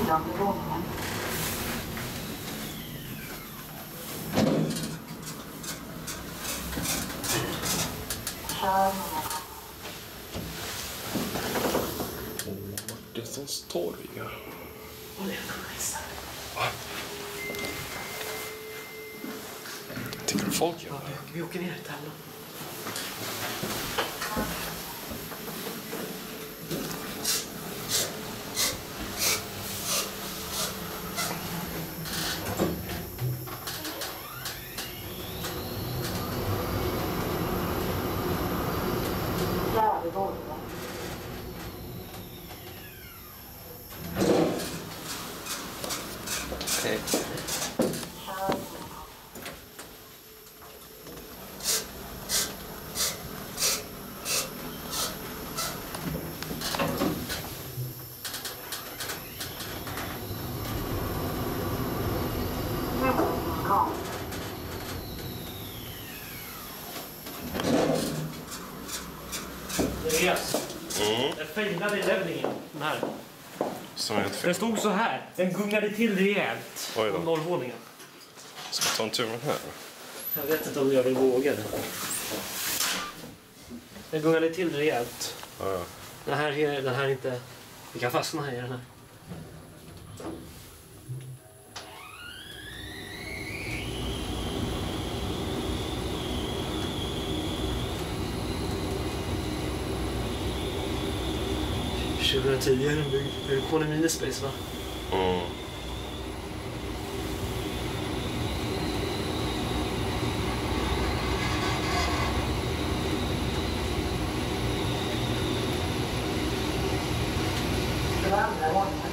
10:e våningen. Kör Martinsons torg. Och det är nice. Va? Tycker du folk gör Ja, vi åker ner till Hallon. fjärde våningen. Okej. Kör Den failade i levlingen. Den här. Som är helt Den fel. stod så här. Den gungade till rejält. Oj då. På nollvåningen. Ska vi ta en tur med den här? Jag vet inte om jag vill våga det. Den gungade till rejält. Ja. Den här är inte... Vi kan fastna här i den här. Är den byggd. Är det Kone Minispace, va? Mm. till andra våningen.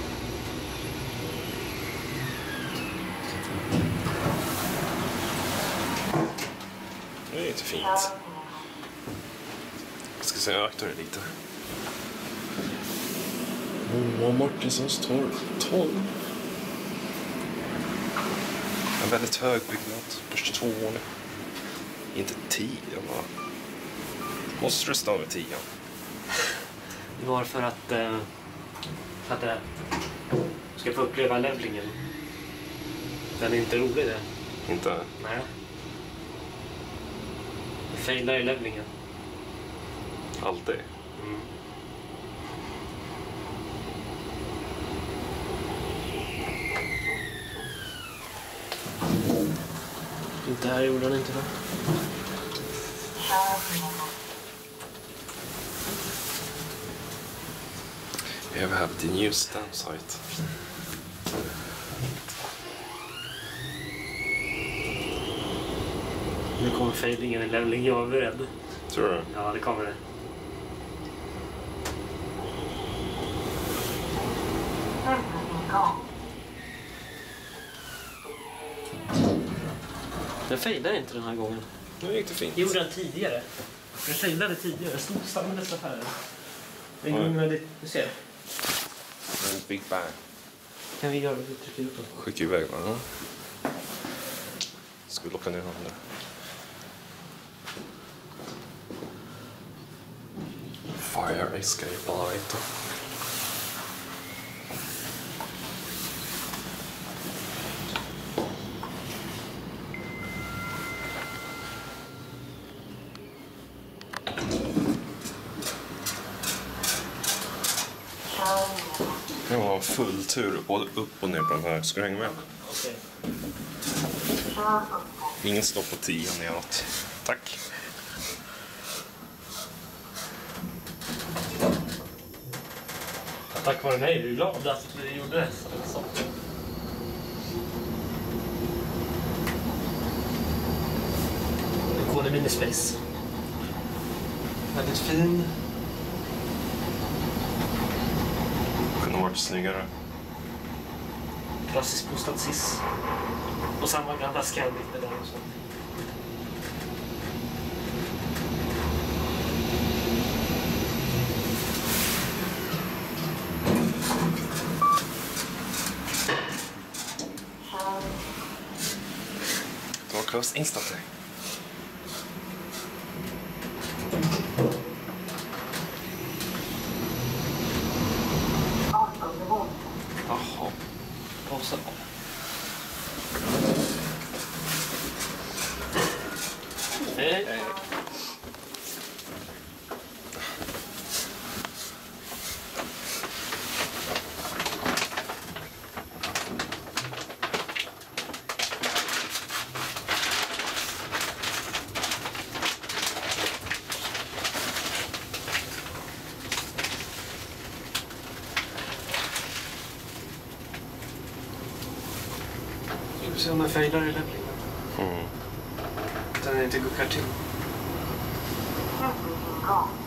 Det är inte fint. Jag ska säga akta det lite. Moa Martinsons torg. En väldigt hög byggnad. På 22 år. Inte 10, va? Måste du stava 10? Det var för att det ska få uppleva levlingen. Den är inte rolig, det. Inte? Nej. Det failar i levlingen. Alltid. Mm. Inte här gjorde han inte det. We have the new stamp site. Nu kommer failingen i levling, jag är beredd. Tror du? Ja, det kommer det. Den failade inte den här gången. Nu gick det fint. Det gjorde den tidigare. Den failade tidigare. Stod stannade affären. Den Oj. gungade... Du ser. En Big Bang. Kan vi göra det? Vi trycker upp den. Skicka iväg, va? Ska vi locka ner honom där? Fire escape light. Det var en full tur både upp och ner på den här. Ska du hänga med? Okej. Ingen stopp på 10 neråt. Tack. Tack vare mig är du glad att vi gjorde det. Så. Kone Minispace. Väldigt fin. Kunde varit snyggare. Klassisk bostadshiss. Och samma gamla Scandic där och så. Det var closed instantly. Jaha. se om den failar i levlingen. Mm. Den inte guckar till. Slutning igång.